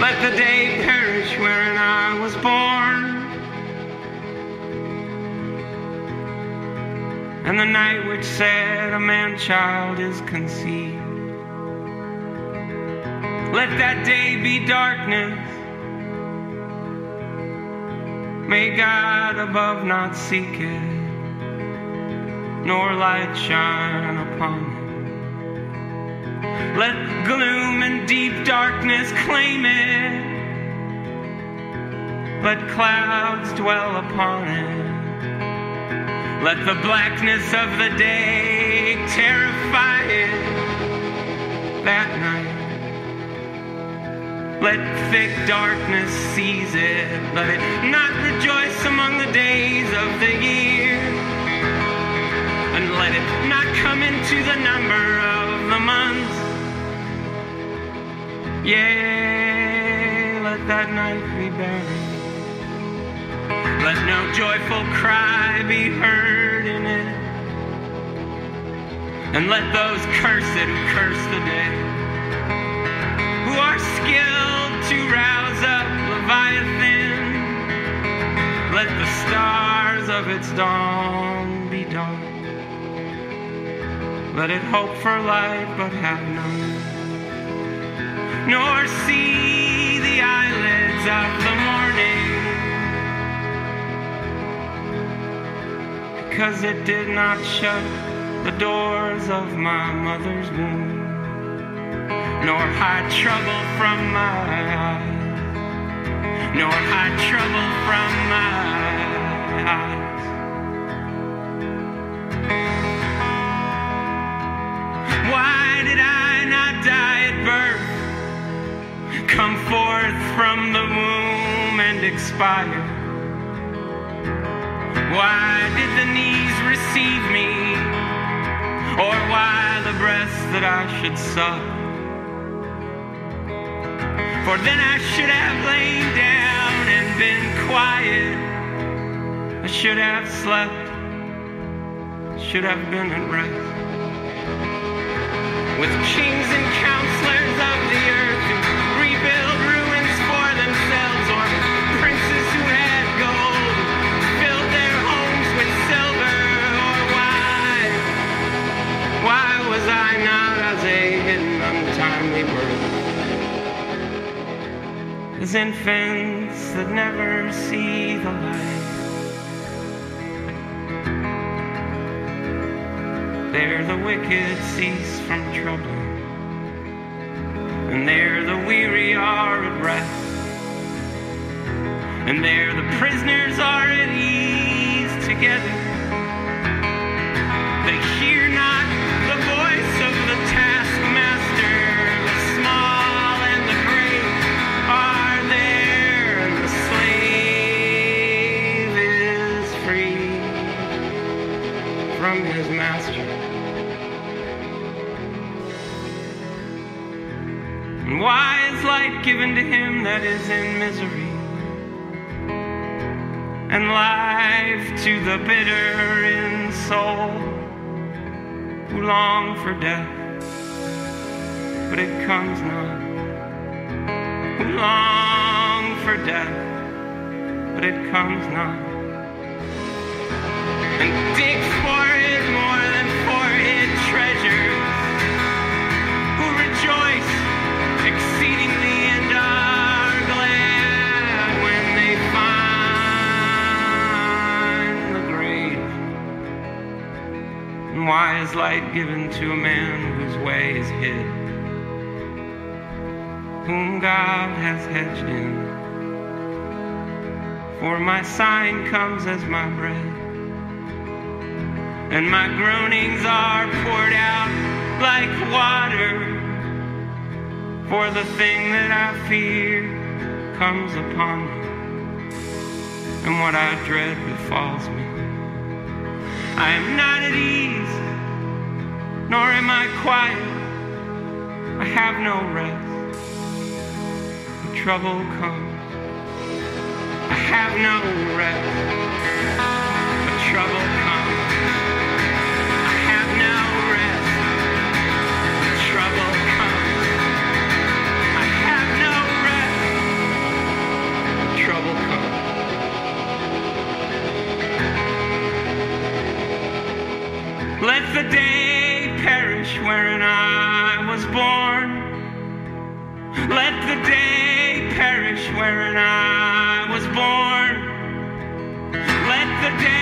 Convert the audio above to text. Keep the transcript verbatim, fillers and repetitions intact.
Let the day perish wherein I was born, and the night which said a man-child is conceived. Let that day be darkness. May God above not seek it, nor light shine upon it. Let gloom and deep darkness claim it. Let clouds dwell upon it. Let the blackness of the day terrify it that night. Let thick darkness seize it. Let it not rejoice among the days of the year. And let it not come into the number of the months. Yea, let that night be buried. Let no joyful cry be heard in it. And let those curse it who curse the day, who are skilled to rouse up Leviathan. Let the stars of its dawn be dark. Let it hope for light but have none, nor see the eyelids of the morning, because it did not shut the doors of my mother's womb, nor hide trouble from my eyes, nor hide trouble from my eyes. Why did I not die at birth, come forth from the womb and expire? Why did the knees receive me, or why the breast that I should suck? For then I should have lain down and been quiet. I should have slept, should have been at rest, with kings and counselors of the earth who rebuild ruins for themselves, or princes who had gold, filled their homes with silver. Or why, why was I not as a hidden untimely birth, as infants that never see the light? There the wicked cease from trouble, and there the weary are at rest, and there the prisoners are at ease together. They hear not the voice of the taskmaster. The small and the great are there, and the slave is free from his master. And why is light given to him that is in misery, and life to the bitter in soul, who long for death, but it comes not, who long for death, but it comes not, and dig for it more than for it treasures, who rejoice exceedingly and are glad when they find the grave. And why is light given to a man whose way is hid, whom God has hedged in? For my sign comes as my bread, and my groanings are poured out like water. For the thing that I fear comes upon me, and what I dread befalls me. I am not at ease, nor am I quiet. I have no rest. The trouble comes. I have no rest. The trouble comes. I have no rest. The trouble comes. I have no rest. Let the day perish wherein I was born. Let the day